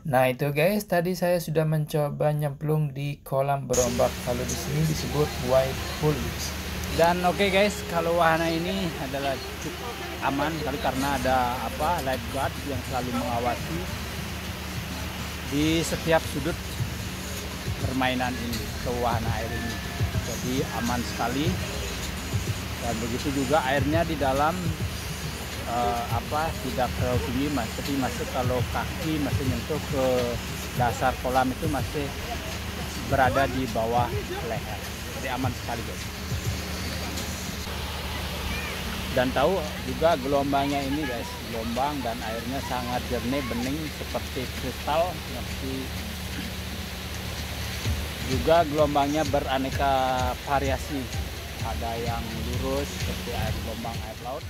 Nah itu guys, tadi saya sudah mencoba nyemplung di kolam berombak. Kalau di sini disebut wide pool. Dan oke guys, kalau wahana ini adalah cukup aman kali karena ada lifeguard yang selalu mengawasi di setiap sudut permainan ini atau wahana air ini. Jadi aman sekali. Dan begitu juga airnya di dalam tidak terlalu tinggi, tapi masih kalau kaki masih nyentuh ke dasar kolam itu masih berada di bawah leher. Jadi aman sekali guys. Dan tahu juga gelombangnya ini guys, gelombang dan airnya sangat jernih, bening seperti kristal. Juga gelombangnya beraneka variasi, ada yang lurus seperti air gelombang air laut.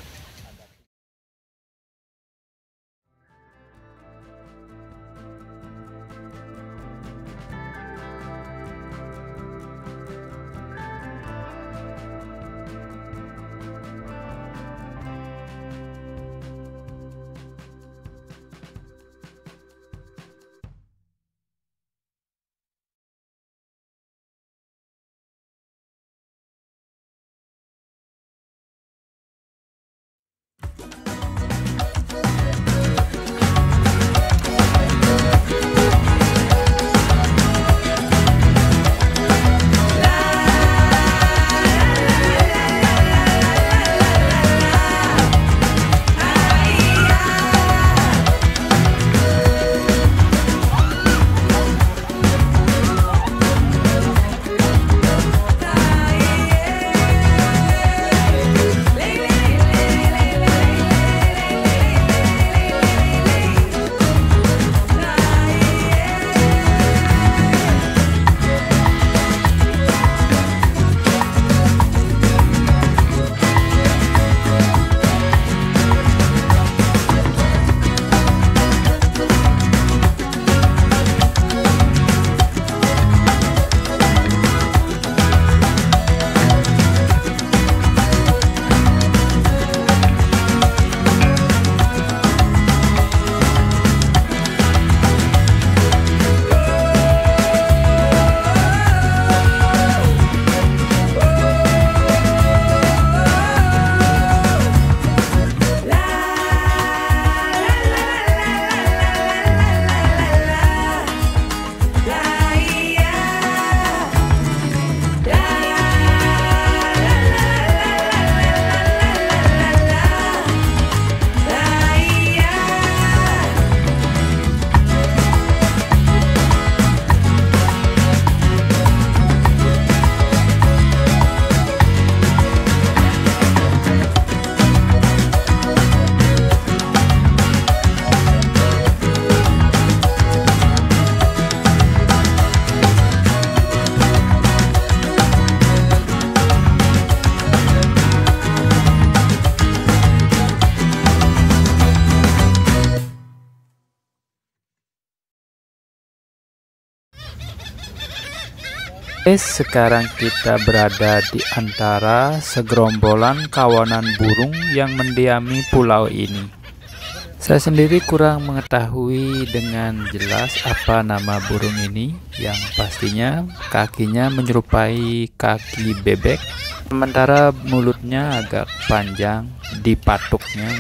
Sekarang kita berada di antara segerombolan kawanan burung yang mendiami pulau ini. Saya sendiri kurang mengetahui dengan jelas apa nama burung ini, yang pastinya kakinya menyerupai kaki bebek, sementara mulutnya agak panjang, di patuknya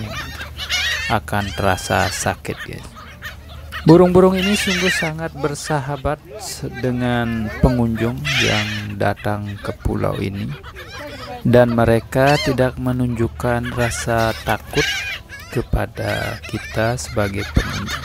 akan terasa sakit guys. Burung-burung ini sungguh sangat bersahabat dengan pengunjung yang datang ke pulau ini, dan mereka tidak menunjukkan rasa takut kepada kita sebagai pengunjung.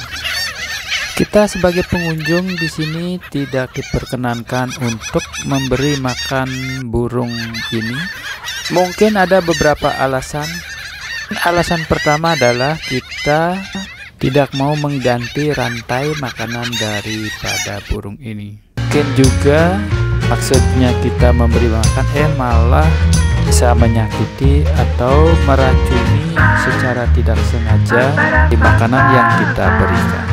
Kita sebagai pengunjung di sini tidak diperkenankan untuk memberi makan burung ini. Mungkin ada beberapa alasan. Alasan pertama adalah kita tidak mau mengganti rantai makanan daripada burung ini. Mungkin juga maksudnya kita memberi makan malah bisa menyakiti atau meracuni secara tidak sengaja di makanan yang kita berikan.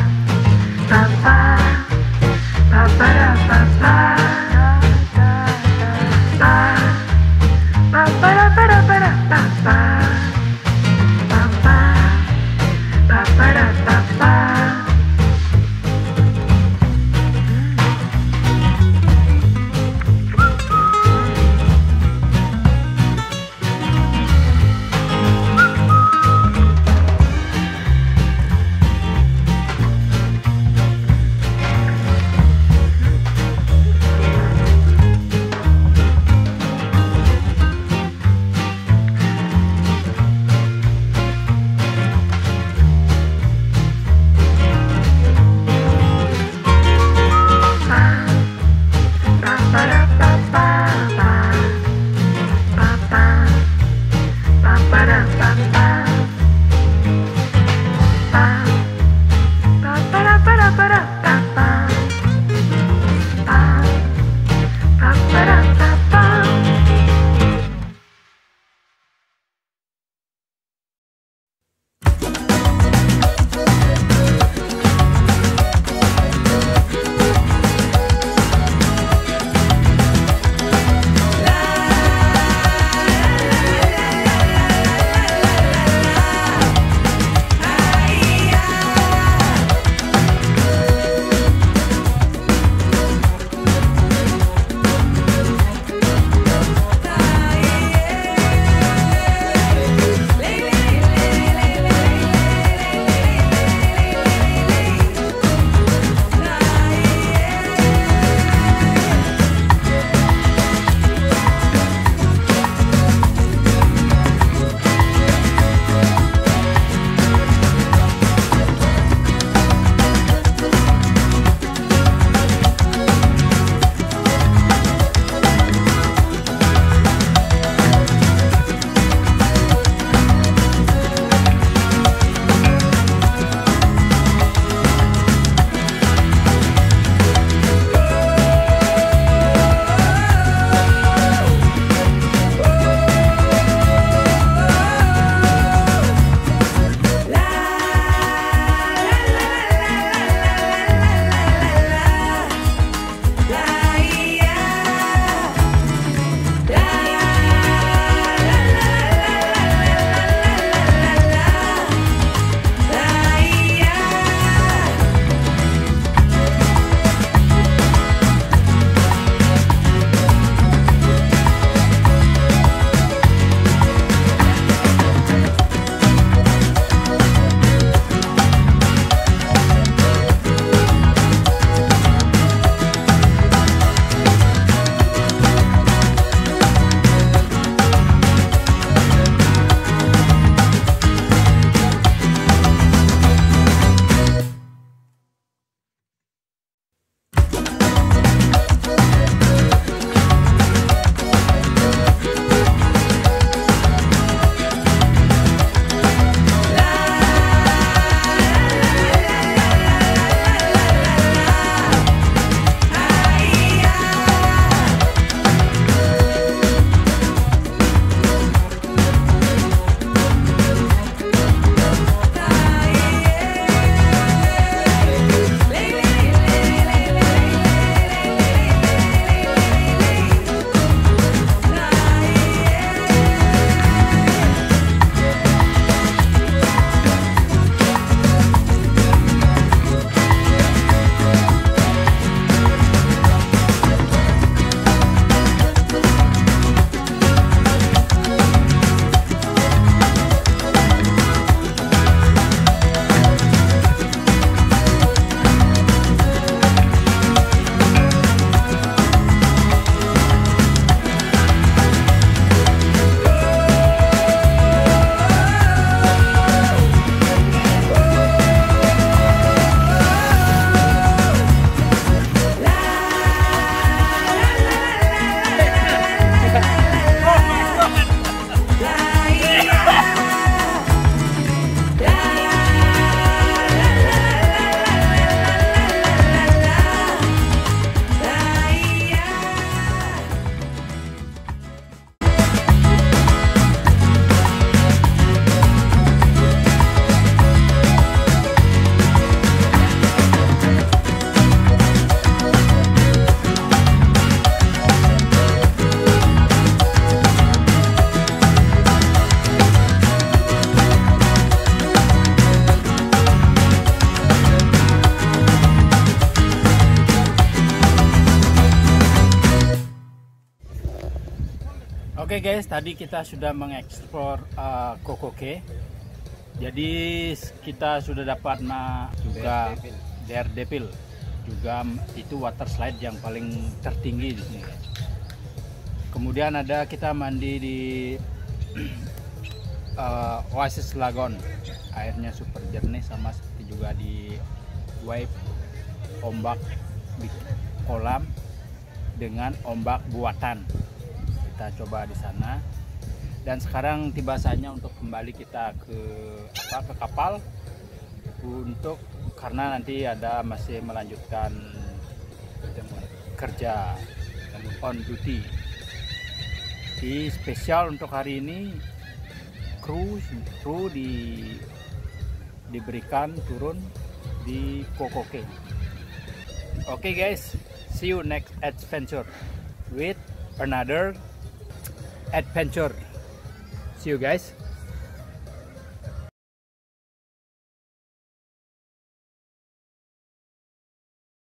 Oke guys, tadi kita sudah mengeksplor Kokoke. Jadi kita sudah dapat juga Daredevil, juga itu water slide yang paling tertinggi di sini. Kemudian ada kita mandi di Oasis Lagoon, airnya super jernih, sama seperti juga di wave ombak di kolam dengan ombak buatan. Kita coba di sana. Dan sekarang tiba saatnya untuk kembali kita ke kapal karena nanti masih melanjutkan kerja on duty. Di spesial untuk hari ini kru diberikan turun di Kokoke. Oke guys, see you next adventure with another adventure. See you guys.